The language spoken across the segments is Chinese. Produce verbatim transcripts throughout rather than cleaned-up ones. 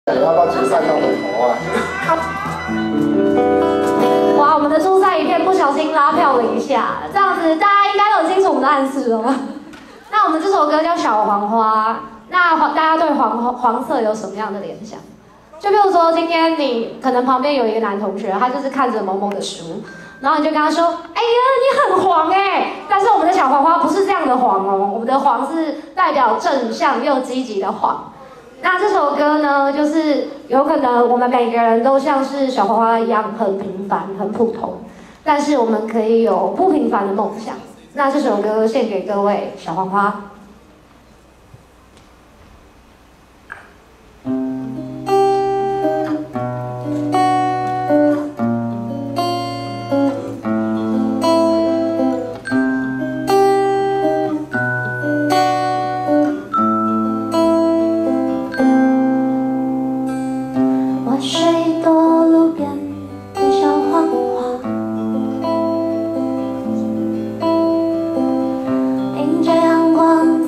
要不要决赛看我头啊？ 哇，我们的初赛影片不小心拉票了一下，这样子大家应该都有清楚我们的暗示了。那我们这首歌叫《小黄花》，那大家对黄黄色有什么样的联想？就比如说今天你可能旁边有一个男同学，他就是看着某某的书，然后你就跟他说：“哎呀，你很黄哎！”但是我们的小黄花不是这样的黄哦，我们的黄是代表正向又积极的黄。那这首歌呢，就是有可能我们每个人都像是小花花一样很平凡、很普通，但是我们可以有不平凡的梦想。那这首歌献给各位小黄花。 水多路边的小黄花，迎着阳光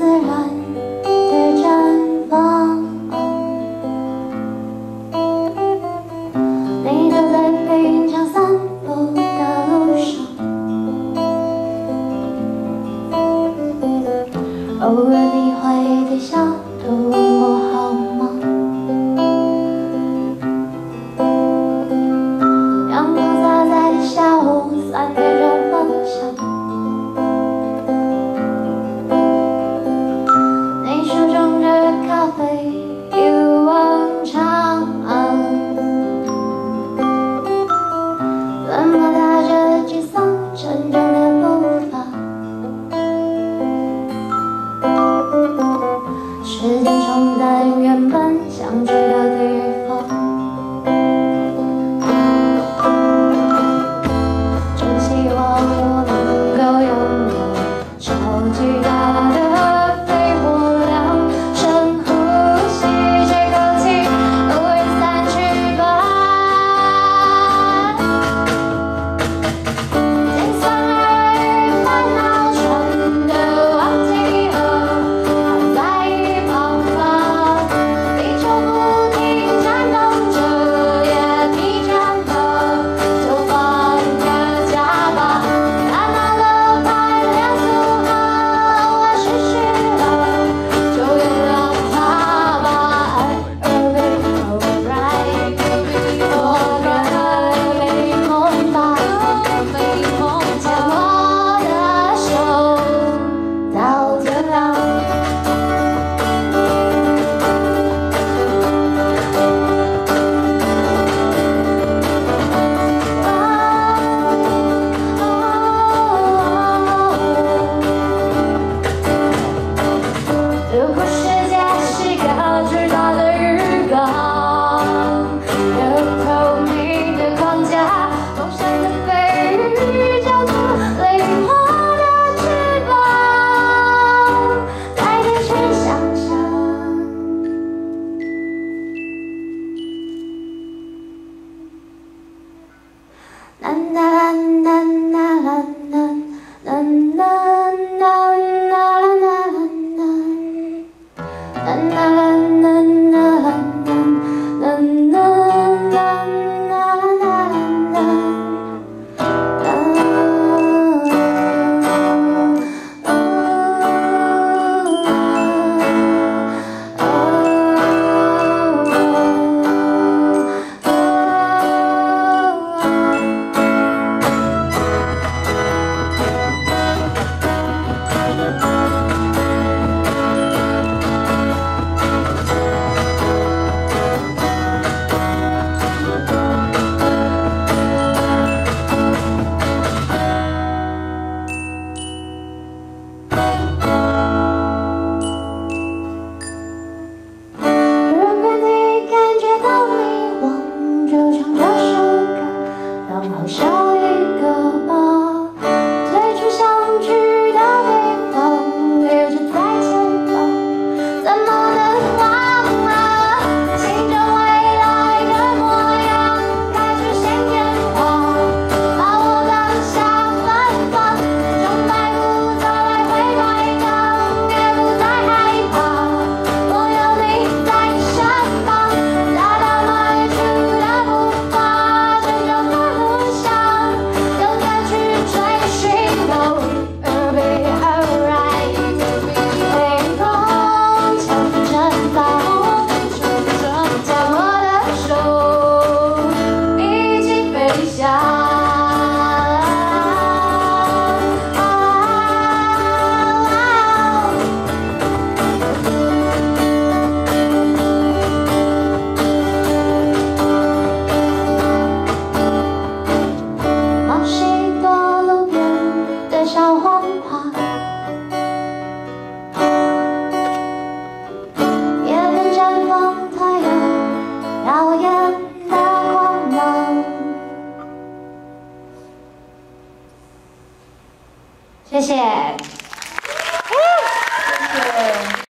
谢谢。